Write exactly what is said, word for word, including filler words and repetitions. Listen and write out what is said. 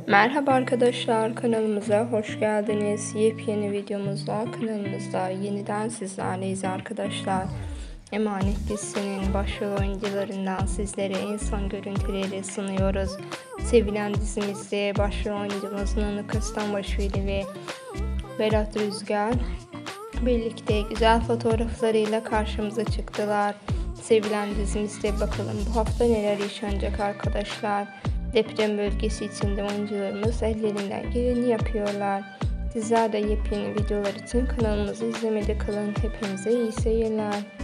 Merhaba arkadaşlar, kanalımıza hoş geldiniz. Yepyeni videomuzla kanalımızda yeniden sizlerleyiz arkadaşlar. Emanet dizisinin başrol oyuncularından sizlere en son görüntüleri sunuyoruz. Sevilen dizimizde başrol oyuncumuz Nana Kastambaşvili ve Berat Rüzgar birlikte güzel fotoğraflarıyla karşımıza çıktılar. Sevilen dizimizde bakalım bu hafta neler yaşanacak arkadaşlar. Deprem bölgesi içinde oyuncularımız ellerinden geleni yapıyorlar. Sizler de yepyeni videolar için kanalımızı izlemede kalın. Hepinize iyi seyirler.